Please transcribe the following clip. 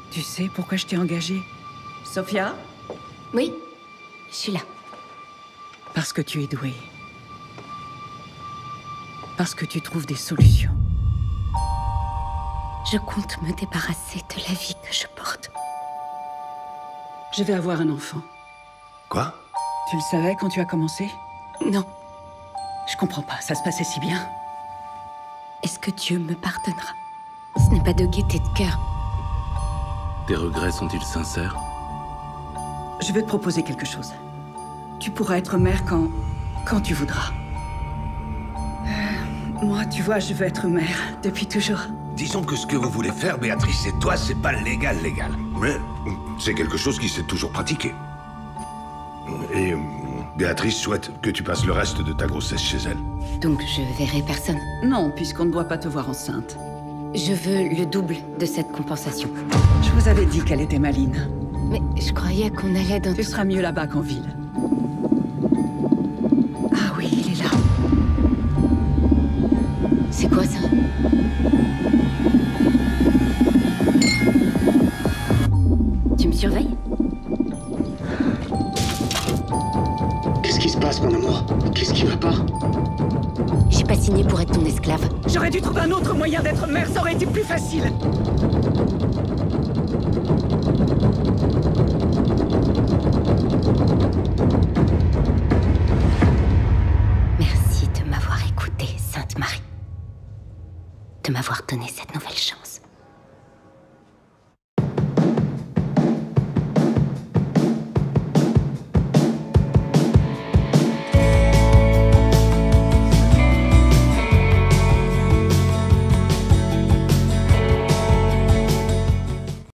Tu sais pourquoi je t'ai engagée? Sophia? Oui, je suis là. Parce que tu es douée. Parce que tu trouves des solutions. Je compte me débarrasser de la vie que je porte. Je vais avoir un enfant. Quoi? Tu le savais quand tu as commencé? Non. Je comprends pas, ça se passait si bien. Est-ce que Dieu me pardonnera? Ce n'est pas de gaieté de cœur. Tes regrets sont-ils sincères? Je vais te proposer quelque chose. Tu pourras être mère quand tu voudras. Moi, tu vois, je veux être mère depuis toujours. Disons que ce que vous voulez faire, Béatrice et toi, c'est pas légal. Mais c'est quelque chose qui s'est toujours pratiqué. Et Béatrice souhaite que tu passes le reste de ta grossesse chez elle. Donc je verrai personne. Non, puisqu'on ne doit pas te voir enceinte. Je veux le double de cette compensation. Je vous avais dit qu'elle était maline. Mais je croyais qu'on allait dans... Tu seras mieux là-bas qu'en ville. Ah oui, il est là. C'est quoi ça? Tu me surveilles? Qu'est-ce qui se passe, mon amour? Qu'est-ce qui va pas? J'ai pas signé pour être ton esclave. J'aurais dû trouver un autre moyen d'être mère, ça aurait été plus facile. Merci de m'avoir écoutée, Sainte Marie. De m'avoir donné cette